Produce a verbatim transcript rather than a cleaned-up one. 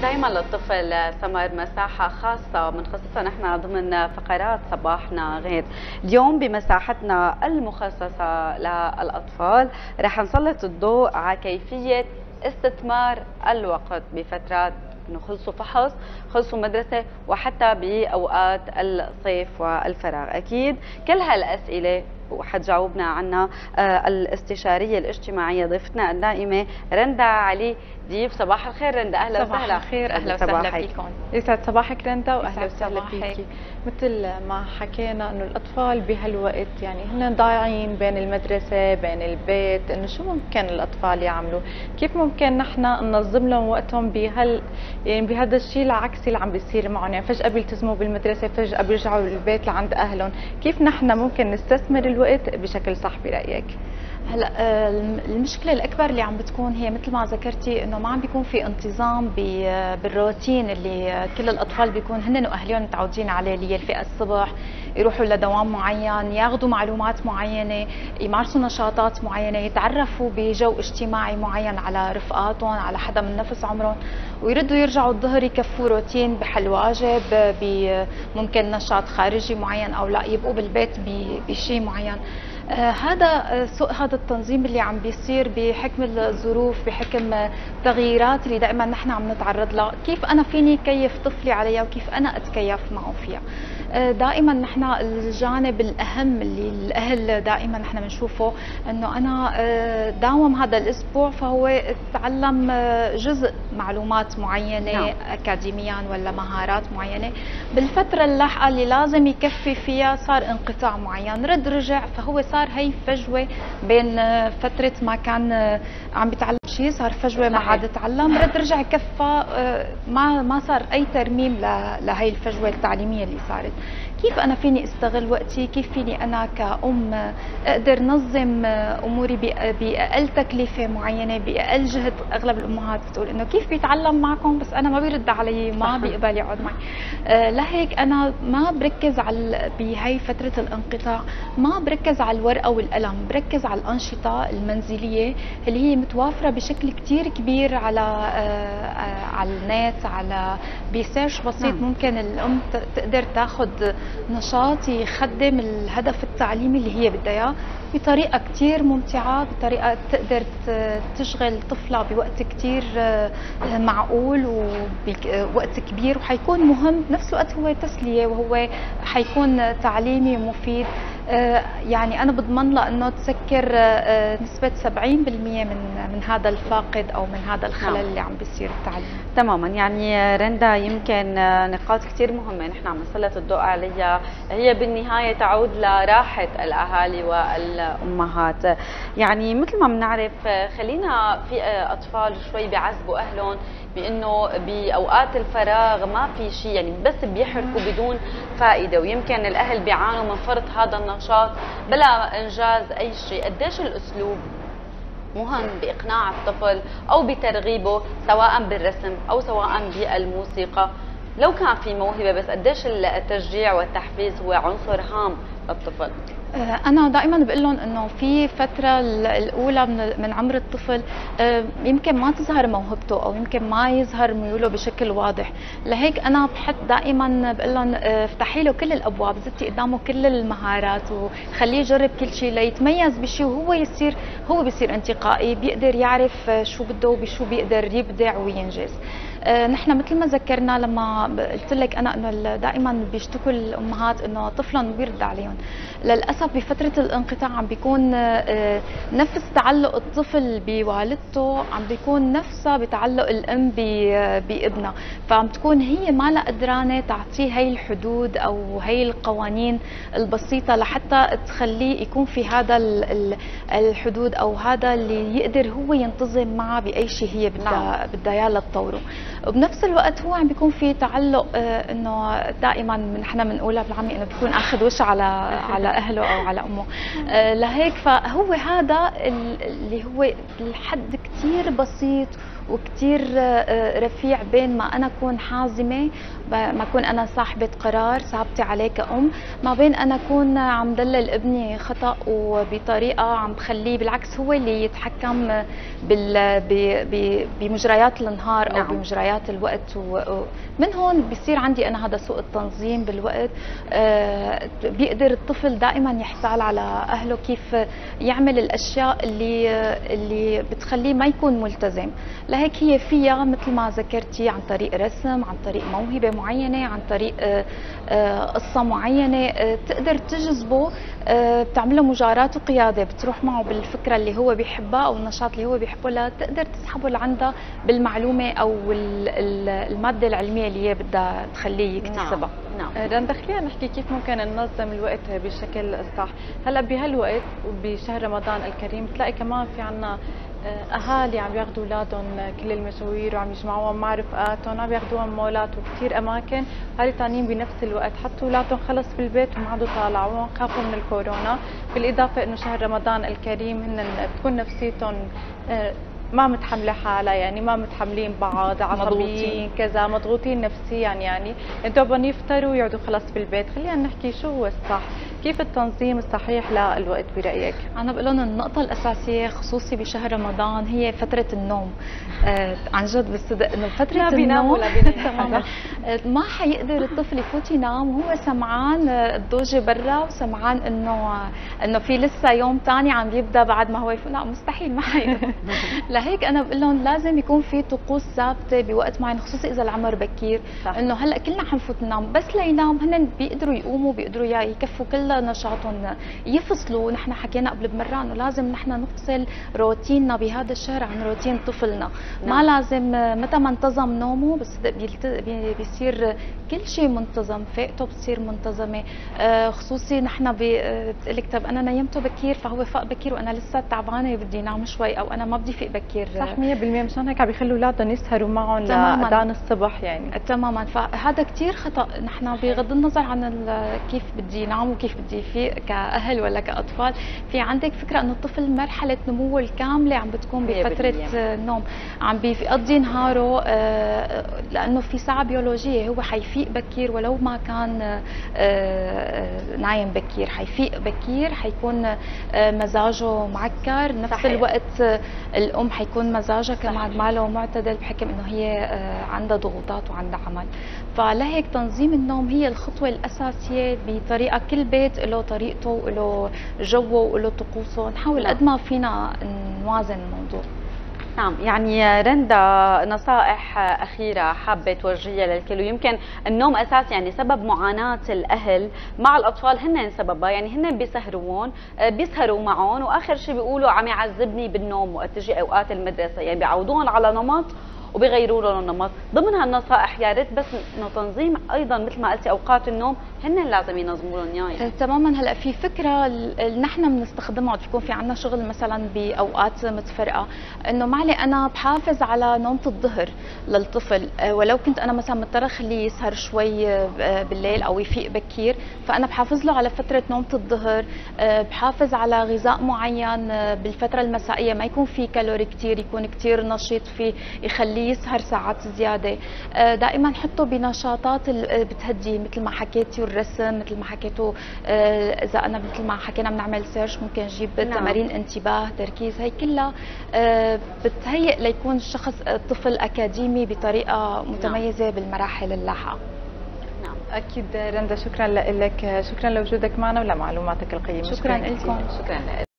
دائما للطفل سمر مساحة خاصة بنخصصها نحن ضمن فقرات صباحنا غير. اليوم بمساحتنا المخصصة للأطفال رح نسلط الضوء على كيفية استثمار الوقت بفترات انه خلصوا فحص، خلصوا مدرسه، وحتى باوقات الصيف والفراغ. اكيد كل هالاسئله وحتجاوبنا عنها آه الاستشاريه الاجتماعيه ضيفتنا الدائمه رندا علي ديب. صباح الخير رندا، اهلا وسهلا. صباح الخير، اهلا وسهلا فيكم. يسعد صباحك رندا واهلا وسهلا فيكي. مثل ما حكينا انه الاطفال بهالوقت يعني هن ضايعين بين المدرسه بين البيت، انه شو ممكن الاطفال يعملوا؟ كيف ممكن نحن ننظم لهم وقتهم بهال يعني بهذا الشيء العكسي اللي عم بيصير معهم؟ يعني فجاه بيلتزموا بالمدرسه، فجاه بيرجعوا للبيت لعند اهلهم. كيف نحن ممكن نستثمر الوقت بشكل صح برايك؟ هلا المشكله الاكبر اللي عم بتكون هي مثل ما ذكرتي انه ما عم بيكون في انتظام بالروتين اللي كل الاطفال بيكون هن واهلهم متعودين عليه، اللي هي الفئه الصبح يروحوا لدوام معين، ياخذوا معلومات معينه، يمارسوا نشاطات معينه، يتعرفوا بجو اجتماعي معين على رفقاتهم، على حدا من نفس عمرهم، ويردوا يرجعوا الظهر يكفوا روتين بحل واجب، ممكن نشاط خارجي معين او لا يبقوا بالبيت بشيء معين. آه هذا آه سوء هذا التنظيم اللي عم بيصير بحكم الظروف، بحكم التغييرات اللي دائما نحن عم نتعرض لها. كيف انا فيني كيف طفلي عليها وكيف انا اتكيف معه فيها؟ آه دائما نحن الجانب الاهم اللي الاهل دائما نحن بنشوفه انه انا آه داوم هذا الاسبوع فهو تعلم آه جزء معلومات معينه نعم. اكاديميا ولا مهارات معينه، بالفتره اللاحقه اللي لازم يكفي فيها صار انقطاع معين، رد رجع، فهو صار هي فجوه بين فتره ما كان عم بيتعلم شيء، صار فجوه ما عاد يتعلم، رد رجع كفى، ما ما صار اي ترميم لهي الفجوه التعليميه اللي صارت. كيف انا فيني استغل وقتي؟ كيف فيني انا كأم اقدر نظم اموري باقل تكلفه معينه، باقل جهد؟ اغلب الامهات بتقول انه كيف بيتعلم معكم بس انا ما بيرد علي، ما بيقبل يقعد معي. آه لهيك انا ما بركز على بهي فتره الانقطاع، ما بركز على الورقه والقلم، بركز على الانشطه المنزليه اللي هي متوافره بشكل كثير كبير على آه على النت، على بسيرش بسيط. نعم. ممكن الام تقدر تاخذ نشاط يخدم الهدف التعليمي اللي هي بدها اياه بطريقه كثير ممتعه، بطريقه تقدر تشغل طفلها بوقت كثير معقول ووقت كبير، وحيكون مهم بنفس الوقت هو تسليه، وهو حيكون تعليمي ومفيد. يعني انا بضمن لها انه تسكر نسبه سبعين بالمئة من من هذا الفاقد او من هذا الخلل اللي عم بيصير التعليم. تماما. يعني رندا يمكن نقاط كثير مهمه نحن عم نسلط الضوء عليها، هي بالنهايه تعود لراحه الاهالي والامهات. يعني مثل ما بنعرف خلينا في اطفال شوي بيعذبوا اهلهم بانه باوقات الفراغ ما في شيء، يعني بس بيحركوا بدون فائده، ويمكن الاهل بيعانوا من فرط هذا النشاط بلا انجاز اي شيء. قديش الاسلوب مهم باقناع الطفل او بترغيبه سواء بالرسم او سواء بالموسيقى؟ لو كان في موهبه بس قديش التشجيع والتحفيز هو عنصر هام للطفل؟ أنا دائما بقول لهم إنه في فترة الأولى من من عمر الطفل يمكن ما تظهر موهبته أو يمكن ما يظهر ميوله بشكل واضح، لهيك أنا بحط دائما بقول لهم افتحي له كل الأبواب، زتي قدامه كل المهارات وخليه يجرب كل شيء ليتميز بشيء، وهو يصير هو بيصير انتقائي، بيقدر يعرف شو بده وبشو بيقدر يبدع وينجز. آه نحن مثل ما ذكرنا لما قلت لك انا انه دائما بيشتكوا الامهات انه طفلهم ما بيرد عليهم. للاسف بفتره الانقطاع عم بيكون آه نفس تعلق الطفل بوالدته عم بيكون نفسها بتعلق الام بابنها، فعم تكون هي ما لها قدرانه تعطيه هي الحدود او هي القوانين البسيطه لحتى تخليه يكون في هذا الحدود او هذا اللي يقدر هو ينتظم معه باي شيء هي بدها بدها اياه لتطوره. وبنفس الوقت هو عم بيكون في تعلق آه انه دائما نحن بنقولها بالعامي انه بيكون اخذ وش على على اهله او على امه. آه لهيك فهو هذا اللي هو الحد كثير بسيط وكثير رفيع بين ما انا اكون حازمه، ما اكون انا صاحبه قرار ثابته عليه كأم، ما بين انا اكون عم دلل ابني خطا وبطريقه عم بخليه بالعكس هو اللي يتحكم بال بمجريات النهار او نعم. بمجريات الوقت. ومن هون بصير عندي انا هذا سوء التنظيم بالوقت. بيقدر الطفل دائما يحتال على اهله كيف يعمل الاشياء اللي اللي بتخليه ما يكون ملتزم. لهيك هي فيها مثل ما ذكرتي عن طريق رسم، عن طريق موهبه معينه، عن طريق قصه معينه تقدر تجذبه، بتعمل له مجاراة وقياده، بتروح معه بالفكره اللي هو بيحبها او النشاط اللي هو بيحبه، لتقدر تسحبه لعندها بالمعلومه او الماده العلميه اللي هي بدها تخليه يكتسبها. نعم. نعم. رندا خلينا نحكي كيف ممكن ننظم الوقت بشكل صح. هلا بهالوقت وبشهر رمضان الكريم بتلاقي كمان في عنا اهالي عم ياخذوا اولادهم كل المشاوير وعم يجمعوهم مع رفقاتهم، عم ياخذوهم مولات وكثير اماكن، هالي تانيين بنفس الوقت حطوا اولادهم خلص بالبيت وما عادوا طالعوهم، خافوا من الكورونا، بالاضافه انه شهر رمضان الكريم هن بتكون نفسيتهم ما متحمله حالها، يعني ما متحملين بعض، عصبيين كذا، مضغوطين نفسيا، يعني دوبهم يفطروا ويقعدوا خلص بالبيت. خلينا نحكي شو هو الصح، كيف التنظيم الصحيح للوقت برايك؟ انا بقول لهم النقطه الاساسيه خصوصي بشهر رمضان هي فتره النوم. آه عن جد بالصدق انه فتره لا النوم ولا بينام ما حيقدر الطفل يفوت ينام وهو سمعان الضوجه برا وسمعان انه انه في لسه يوم ثاني عم يبدا بعد ما هو يفوت، لا مستحيل ما حيقدر. لهيك انا بقول لهم لازم يكون في طقوس ثابته بوقت معين، خصوصي اذا العمر بكير، انه هلا كلنا حنفوت ننام، بس لينام هن بيقدروا يقوموا، بيقدروا يكفوا كل نشاطهم، يفصلوا. نحن حكينا قبل بمره انه لازم نحن نفصل روتيننا بهذا الشهر عن روتين طفلنا. نعم. ما لازم متى ما انتظم نومه بس بيصير كل شيء منتظم، فئته بتصير منتظمه. خصوصي نحن بتقلك طب انا نيمته بكير فهو فاق بكير وانا لسه تعبانه بدي انام شوي، او انا ما بدي فيق بكير. صح مية بالمية. مشان هيك عم بيخلوا اولادهم يسهروا معهم لاذان الصبح يعني. تماما. فهذا كثير خطا. نحن بغض النظر عن كيف بدي ينام وكيف بدي يفيق كاهل ولا كاطفال، في عندك فكره انه الطفل مرحله نموه الكامله عم بتكون بفتره النوم، عم بيقضي نهاره، لانه في ساعه بيولوجيه هو حيفيق بكير ولو ما كان نايم بكير، حيفيق بكير، حيكون مزاجه معكر. نفس صحيح. الوقت الام حيكون مزاجها كمان ماله معتدل بحكم انه هي عندها ضغوطات وعندها عمل. فلهيك تنظيم النوم هي الخطوه الاساسيه بطريقه، كل بيت له طريقته وله جوه وله طقوسه، نحاول قد ما فينا نوازن الموضوع. نعم. يعني رندا نصائح أخيرة حابة توجهيها للكل، ويمكن النوم أساس يعني سبب معاناة الأهل مع الأطفال، هن سببها، يعني هن بيسهروون بيسهروا معهم وآخر شيء بيقولوا عم يعذبني بالنوم وقت تجي أوقات المدرسة، يعني بيعودوهم على نمط وبيغيروا لهم النمط. ضمن هالنصائح يا ريت بس انه تنظيم ايضا مثل ما قلتي اوقات النوم هن لازم ينظموا لهم اياها. يعني. تماما. هلا في فكره نحن بنستخدمها، بيكون في عندنا شغل مثلا باوقات متفرقه، انه معلي انا بحافظ على نومه الظهر للطفل، ولو كنت انا مثلا مضطره اخليه يسهر شوي بالليل او يفيق بكير، فانا بحافظ له على فتره نومه الظهر، بحافظ على غذاء معين بالفتره المسائيه ما يكون في كالوري كثير، يكون كثير نشيط فيه يخليه يسهر ساعات زياده. دائما حطه بنشاطات بتهدي مثل ما حكيتي، الرسم مثل ما حكيتوا، اذا انا مثل ما حكينا بنعمل سيرش ممكن نجيب نعم. تمارين انتباه، تركيز، هي كلها بتهيئ ليكون الشخص الطفل اكاديمي بطريقه متميزه نعم. بالمراحل اللاحقه. نعم اكيد. رندا شكرا لك، شكرا لوجودك معنا ولمعلوماتك القيمه. شكرا لكم. شكرا لك.